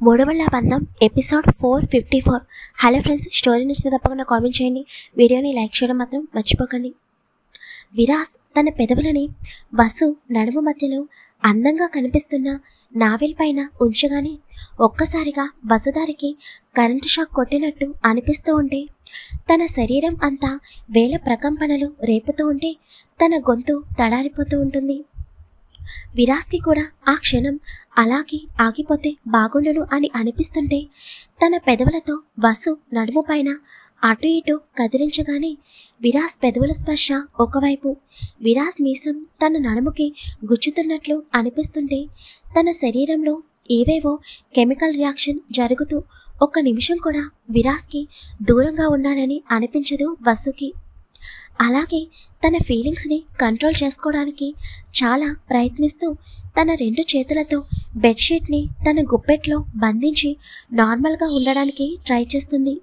మూడవళ్ళ బంధం episode 454. Hello friends, story నచ్చితే తప్పకుండా కామెంట్ చేయండి. వీడియోని లైక్ చేయడం మాత్రం మర్చిపోకండి. విరాస్ తన పెదవులని బస్సు నడుము మధ్యలో అందంగా కనిపిస్తున్న నావెల్ పైన ఉంచగానే ఒక్కసారిగా బస్సుదారికి కరెంటు షాక్ కొట్టినట్టు అనిపిస్తూ ఉంటే, తన శరీరం అంతా వేల ప్రకంపనలు రేపుతూ ఉంటే తన గొంతు తడారిపోతూ ఉంటుంది. విరాస్కి కూడా ఆ క్షణం అలాగే ఆగిపోతే బాగుండును అని అనిపిస్తుంటే, తన పెదవులతో బస్సు నడుము పైన అటు ఇటు కదిలించగానే విరాస్ పెదవుల స్పర్శ ఒకవైపు, విరాస్ మీసం తన నడుముకి గుచ్చుతున్నట్లు అనిపిస్తుంటే, తన శరీరంలో ఏవేవో కెమికల్ రియాక్షన్ జరుగుతూ ఒక్క నిమిషం కూడా విరాస్కి దూరంగా ఉండాలని అనిపించదు బస్సుకి. అలాగే తన ఫీలింగ్స్ని కంట్రోల్ చేసుకోవడానికి చాలా ప్రయత్నిస్తూ తన రెండు చేతులతో బెడ్షీట్ని తన గుప్పెట్లో బంధించి నార్మల్గా ఉండడానికి ట్రై చేస్తుంది.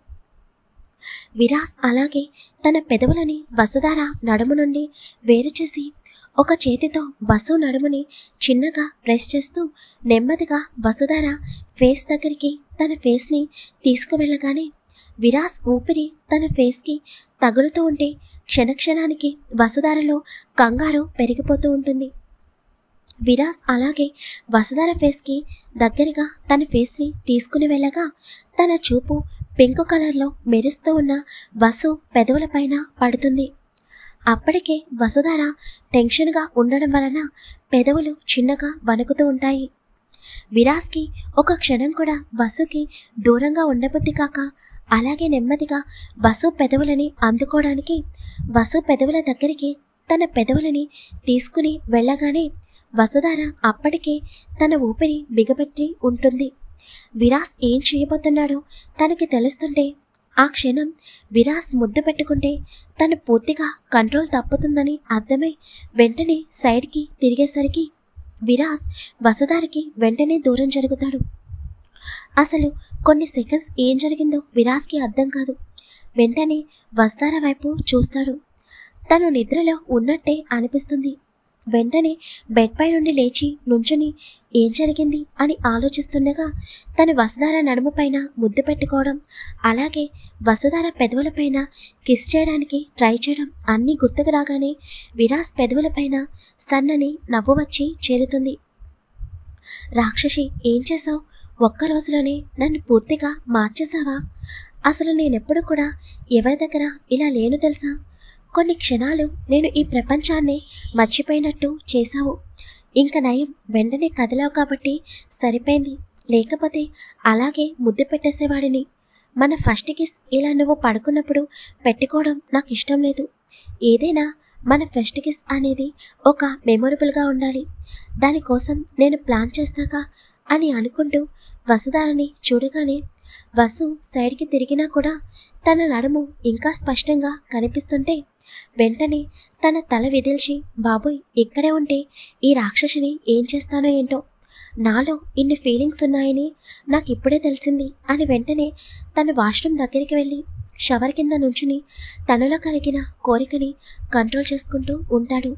విరాస్ అలాగే తన పెదవులని వసుధార నడుము నుండి వేరు చేసి ఒక చేతితో బస్సు నడుముని చిన్నగా ప్రెస్ చేస్తూ నెమ్మదిగా వసుధార ఫేస్ దగ్గరికి తన ఫేస్ని తీసుకువెళ్ళగానే విరాస్ ఊపిరి తన ఫేస్కి తగులుతూ ఉంటే క్షణక్షణానికి వసుధారలో కంగారు పెరిగిపోతూ ఉంటుంది. విరాస్ అలాగే వసుధార ఫేస్కి దగ్గరగా తన ఫేస్ని తీసుకుని వెళ్ళగా తన చూపు పింక్ కలర్లో మెరుస్తూ ఉన్న వసు పెదవుల పైన పడుతుంది. అప్పటికే వసుధార టెన్షన్గా ఉండడం వలన పెదవులు చిన్నగా వణుకుతూ ఉంటాయి. విరాస్కి ఒక క్షణం కూడా వసుకి దూరంగా ఉండబుద్ధి కాక అలాగే నెమ్మదిగా వసు పెదవులని అందుకోవడానికి వసు పెదవుల దగ్గరికి తన పెదవులని తీసుకుని వెళ్ళగానే వసుధార అప్పటికే తన ఊపిరి బిగబెట్టి ఉంటుంది. విరాస్ ఏం చేయబోతున్నాడో తనకి తెలుస్తుంటే ఆ క్షణం విరాస్ ముద్దు పెట్టుకుంటే తను పూర్తిగా కంట్రోల్ తప్పుతుందని అర్థమై వెంటనే సైడ్కి తిరిగేసరికి విరాస్ వసుధారకి వెంటనే దూరం జరుగుతాడు. అసలు కొన్ని సెకండ్స్ ఏం జరిగిందో విరాస్కి అర్థం కాదు. వెంటనే వసుధార వైపు చూస్తాడు. తను నిద్రలో ఉన్నట్టే అనిపిస్తుంది. వెంటనే బెడ్ పై నుండి లేచి నుంచుని ఏం జరిగింది అని ఆలోచిస్తుండగా తను వసుధార నడుము పైన ముద్దు పెట్టుకోవడం, అలాగే వసుధార పెదవుల పైన కిస్ చేయడానికి ట్రై చేయడం అన్నీ గుర్తుకు రాగానే విరాస్ పెదవుల పైన సన్నని నవ్వు వచ్చి చేరుతుంది. రాక్షసి, ఏం చేసావు? ఒక్క రోజులోనే నన్ను పూర్తిగా మార్చేసావా? అసలు నేనెప్పుడు కూడా ఎవరి దగ్గర ఇలా లేను తెలుసా? కొన్ని క్షణాలు నేను ఈ ప్రపంచాన్ని మర్చిపోయినట్టు చేశావు. ఇంక నయం వెంటనే కదిలావు కాబట్టి సరిపోయింది, లేకపోతే అలాగే ముద్దు పెట్టేసేవాడిని. మన ఫస్ట్ కిస్ ఇలా నువ్వు పడుకున్నప్పుడు పెట్టుకోవడం నాకు ఇష్టం లేదు. ఏదైనా మన ఫస్ట్ కిస్ అనేది ఒక మెమొరబుల్గా ఉండాలి. దానికోసం నేను ప్లాన్ చేస్తాగా అని అనుకుంటూ వసుధారని చూడగానే వసు సైడ్కి తిరిగినా కూడా తన నడుము ఇంకా స్పష్టంగా కనిపిస్తుంటే వెంటనే తన తల విదిల్చి, బాబోయ్, ఇక్కడే ఉంటే ఈ రాక్షసిని ఏం చేస్తానో ఏంటో, నాలో ఇన్ని ఫీలింగ్స్ ఉన్నాయని నాకు ఇప్పుడే తెలిసింది అని వెంటనే తన వాష్రూమ్ దగ్గరికి వెళ్ళి షవర్ కింద నుంచుని తనలో కలిగిన కోరికని కంట్రోల్ చేసుకుంటూ ఉంటాడు.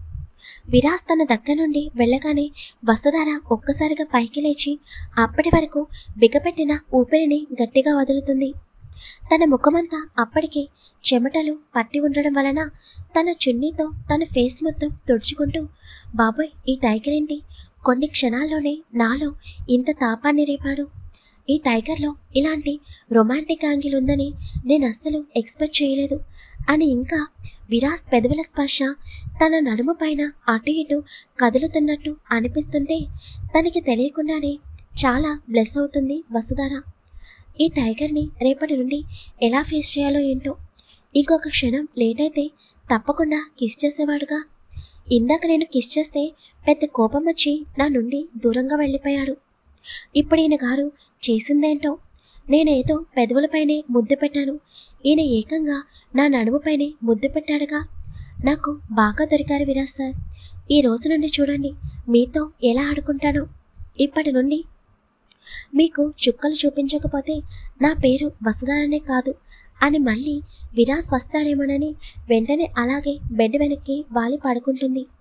విరాస్ తన దగ్గర నుండి వెళ్ళగానే వసుధార ఒక్కసారిగా పైకి లేచి అప్పటి వరకు బిగపెట్టిన ఊపిరిని గట్టిగా వదులుతుంది. తన ముఖమంతా అప్పటికే చెమటలు పట్టి ఉండడం వలన తన చున్నీతో తన ఫేస్ మొత్తం తుడుచుకుంటూ, బాబోయ్, ఈ టైగర్ ఏంటి కొన్ని క్షణాల్లోనే నాలో ఇంత తాపాన్ని రేపాడు. ఈ టైగర్లో ఇలాంటి రొమాంటిక్ యాంగిల్ ఉందని నేను అస్సలు ఎక్స్పెక్ట్ చేయలేదు అని ఇంకా విరాస్ పెదవుల స్పర్శ తన నడుము పైన అటు ఇటు కదులుతున్నట్టు అనిపిస్తుంటే తనకి తెలియకుండానే చాలా బ్లెస్ అవుతుంది వసుధార. ఈ టైగర్ని రేపటి నుండి ఎలా ఫేస్ చేయాలో ఏంటో. ఇంకొక క్షణం లేట్ అయితే తప్పకుండా కిస్ చేసేవాడుగా. ఇందాక నేను కిస్ చేస్తే పెద్ద కోపం వచ్చి నా నుండి దూరంగా వెళ్ళిపోయాడు. ఇప్పుడు ఈయన గారు చేసిందేంటో. నేనేదో పెదవులపైనే ముద్దు పెట్టాను, ఈయన ఏకంగా నా నడుముపైనే ముద్దు పెట్టాడుగా. నాకు బాగా దొరికారు విరాస్ సార్. ఈ రోజు నుండి చూడండి మీతో ఎలా ఆడుకుంటానో. ఇప్పటి నుండి మీకు చుక్కలు చూపించకపోతే నా పేరు వసుధారనే కాదు అని మళ్ళీ విరాస్ వస్తాడేమోనని వెంటనే అలాగే బెడ్ వెనక్కి వాలి పడుకుంటుంది.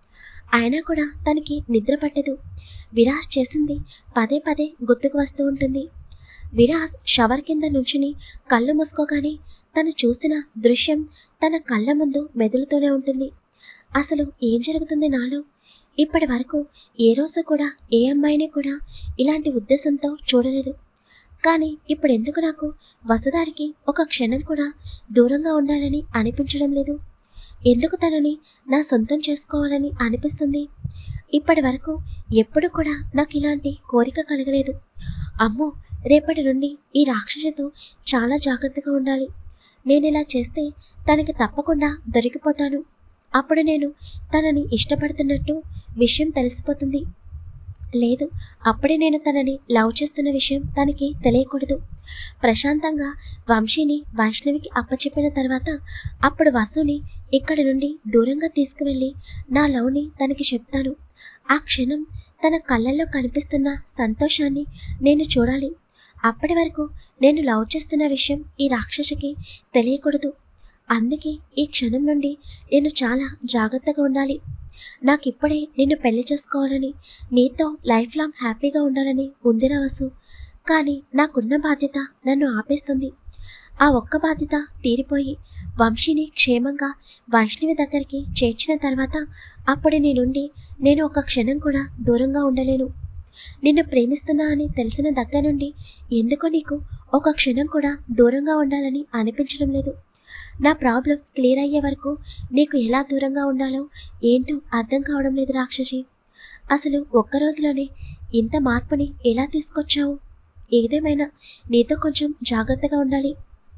అయినా కూడా తనకి నిద్ర పట్టదు. విరాజ్ చేసింది పదే పదే గుర్తుకు వస్తూ ఉంటుంది. విరాజ్ షవర్ కింద నుంచుని కళ్ళు మూసుకోగానే తను చూసిన దృశ్యం తన కళ్ళ ముందు మెదులుతూనే ఉంటుంది. అసలు ఏం జరుగుతుంది నాలో? ఇప్పటి వరకు ఏ రోజు కూడా ఏ అమ్మాయిని కూడా ఇలాంటి ఉద్దేశంతో చూడలేదు. కానీ ఇప్పుడు ఎందుకు నాకు వసుధారికి ఒక క్షణం కూడా దూరంగా ఉండాలని అనిపించడం లేదు? ఎందుకు తనని నా సొంతం చేసుకోవాలని అనిపిస్తుంది? ఇప్పటి వరకు ఎప్పుడు కూడా నాకు ఇలాంటి కోరిక కలగలేదు. అమ్మో, రేపటి నుండి ఈ రాక్షసితో చాలా జాగ్రత్తగా ఉండాలి. నేను ఇలా చేస్తే తనకి తప్పకుండా దొరికిపోతాను. అప్పుడు నేను తనని ఇష్టపడుతున్నట్టు విషయం తెలిసిపోతుంది. లేదు, అప్పుడే నేను తనని లవ్ చేస్తున్న విషయం తనకి తెలియకూడదు. ప్రశాంతంగా వంశీని వైష్ణవికి అప్పచెప్పిన తర్వాత అప్పుడు వసుని ఇక్కడి నుండి దూరంగా తీసుకువెళ్ళి నా లవ్ని తనకి చెప్తాను. ఆ క్షణం తన కళ్ళల్లో కనిపిస్తున్న సంతోషాన్ని నేను చూడాలి. అప్పటి వరకు నేను లవ్ చేస్తున్న విషయం ఈ రాక్షసికి తెలియకూడదు. అందుకే ఈ క్షణం నుండి నేను చాలా జాగ్రత్తగా ఉండాలి. నాకిప్పుడే నిన్ను పెళ్లి చేసుకోవాలని, నీతో లైఫ్ లాంగ్ హ్యాపీగా ఉండాలని ఉందిరా వసు. కానీ నాకున్న బాధ్యత నన్ను ఆపేస్తుంది. ఆ ఒక్క బాధ్యత తీరిపోయి వంశీని క్షేమంగా వైష్ణవి దగ్గరికి చేర్చిన తర్వాత అప్పుడు నీ నుండి నేను ఒక క్షణం కూడా దూరంగా ఉండలేను. నిన్ను ప్రేమిస్తున్నా అని తెలిసిన దగ్గర నుండి ఎందుకో నీకు ఒక క్షణం కూడా దూరంగా ఉండాలని అనిపించడం లేదు. నా ప్రాబ్లం క్లియర్ అయ్యే వరకు నీకు ఎలా దూరంగా ఉండాలో ఏంటో అర్థం కావడం లేదు రాక్షసి. అసలు ఒక్క రోజులోనే ఇంత మార్పుని ఎలా తీసుకొచ్చావు? ఏదేమైనా నీతో కొంచెం జాగ్రత్తగా ఉండాలి.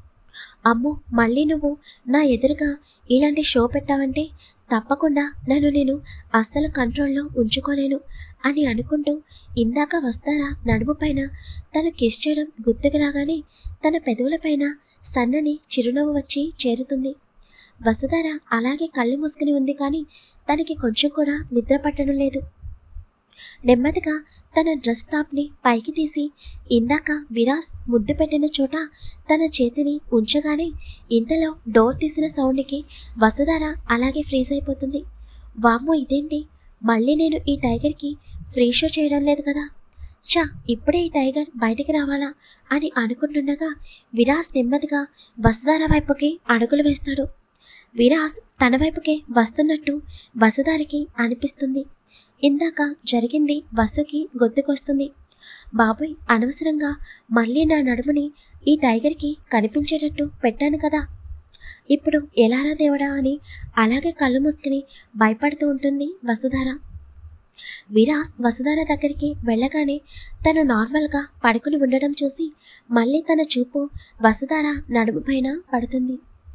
అమ్మో, మళ్ళీ నువ్వు నా ఎదురుగా ఇలాంటి షో పెట్టావంటే తప్పకుండా నన్ను నేను అస్సలు కంట్రోల్లో ఉంచుకోలేను అని అనుకుంటూ ఇందాక వస్తారా నడుము పైన తను కిస్ చేయడం గుర్తుకు రాగానే తన పెదవులపైన సన్నని చిరునవ్వు వచ్చి చేరుతుంది. వసుధార అలాగే కళ్ళు మూసుకుని ఉంది. కానీ తనకి కొంచెం కూడా నిద్ర పట్టడం లేదు. నెమ్మదిగా తన డ్రెస్ టాప్ని పైకి తీసి ఇందాక విరాస్ ముద్దు పెట్టిన చోట తన చేతిని ఉంచగానే ఇంతలో డోర్ తీసిన సౌండ్కి వసుధార అలాగే ఫ్రీజ్ అయిపోతుంది. వామ్మో, ఇదేంటి? మళ్ళీ నేను ఈ టైగర్కి ఫ్రీ షో చేయడం లేదు కదా. చా, ఇప్పుడే ఈ టైగర్ బయటికి రావాలా అని అనుకుంటుండగా విరాస్ నెమ్మదిగా వసుధార వైపుకి అడుగులు వేస్తాడు. విరాస్ తన వైపుకే వస్తున్నట్టు వసుధారికి అనిపిస్తుంది. ఇందాక జరిగింది వసుకి గుర్తుకొస్తుంది. బాబోయ్, అనవసరంగా మళ్ళీ నా నడుముని ఈ టైగర్కి కనిపించేటట్టు పెట్టాను కదా. ఇప్పుడు ఎలారా దేవుడా అని అలాగే కళ్ళు మూసుకుని భయపడుతూ ఉంటుంది వసుధార. విరాస్ వసుధార దగ్గరికి వెళ్ళగానే తను నార్మల్గా పడుకుని ఉండడం చూసి మళ్ళీ తన చూపు వసుధార నడుము పైన పడుతుంది.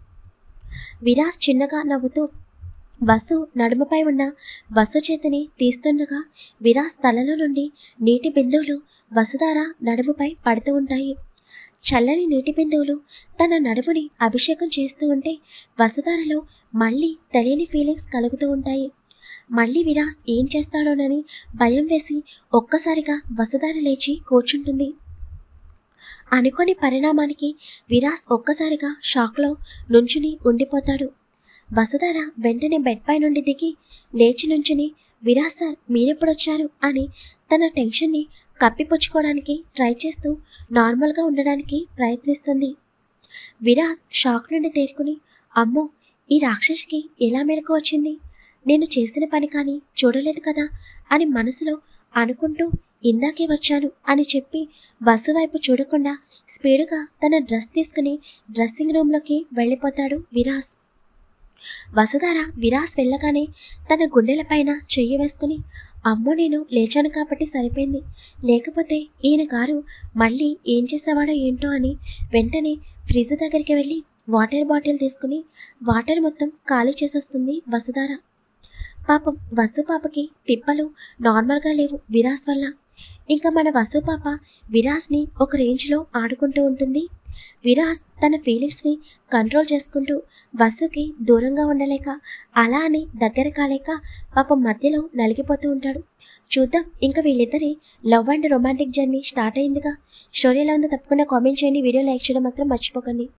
విరాస్ చిన్నగా నవ్వుతూ వసు నడుముపై ఉన్న వసు చేతిని తీస్తుండగా విరాస్ తలలో నుండి నీటి బిందువులు వసుధార నడుముపై పడుతూ ఉంటాయి. చల్లని నీటి బిందువులు తన నడుముని అభిషేకం చేస్తూ ఉంటే వసుధారలో మళ్ళీ తెలియని ఫీలింగ్స్ కలుగుతూ ఉంటాయి. మళ్ళీ విరాస్ ఏం చేస్తాడోనని భయం వేసి ఒక్కసారిగా వసుధార లేచి కూర్చుంటుంది. అనుకోని పరిణామానికి విరాస్ ఒక్కసారిగా షాక్లో నుంచుని ఉండిపోతాడు. వసుధార వెంటనే బెడ్ పై నుండి దిగి లేచి నుంచుని విరాస్ సార్, మీరెప్పుడొచ్చారు అని తన టెన్షన్ని కప్పిపుచ్చుకోవడానికి ట్రై చేస్తూ నార్మల్గా ఉండడానికి ప్రయత్నిస్తుంది. విరాస్ షాక్ నుండి తేరుకుని అమ్మో, ఈ రాక్షసికి ఎలా మెలకు వచ్చింది? నేను చేసిన పని కానీ చూడలేదు కదా అని మనసులో అనుకుంటూ ఇందాకే వచ్చాను అని చెప్పి వసు వైపు చూడకుండా స్పీడుగా తన డ్రెస్ తీసుకుని డ్రెస్సింగ్ రూమ్లోకి వెళ్ళిపోతాడు విరాస్. వసుధార విరాస్ వెళ్ళగానే తన గుండెలపైన చెయ్యి వేసుకుని అమ్మో, నేను లేచాను కాబట్టి సరిపోయింది, లేకపోతే ఈయన గారు మళ్ళీ ఏం చేసేవాడో ఏంటో అని వెంటనే ఫ్రిడ్జ్ దగ్గరికి వెళ్ళి వాటర్ బాటిల్ తీసుకుని వాటర్ మొత్తం ఖాళీ చేసేస్తుంది వసుధార. పాపం వసు పాపకి తిప్పలు నార్మల్గా లేవు విరాస్ వల్ల. ఇంకా మన వసు పాప విరాస్ని ఒక రేంజ్లో ఆడుకుంటూ ఉంటుంది. విరాస్ తన ఫీలింగ్స్ని కంట్రోల్ చేసుకుంటూ వసుకి దూరంగా ఉండలేక అలా అని దగ్గర కాలేక పాపం మధ్యలో నలిగిపోతూ ఉంటాడు. చూద్దాం, ఇంకా వీళ్ళిద్దరి love and romantic journey start అయిందిగా. స్టోరీ ఎలా ఉందో తప్పకుండా కామెంట్ చేయండి. వీడియో లైక్ చేయడం మాత్రం మర్చిపోకండి.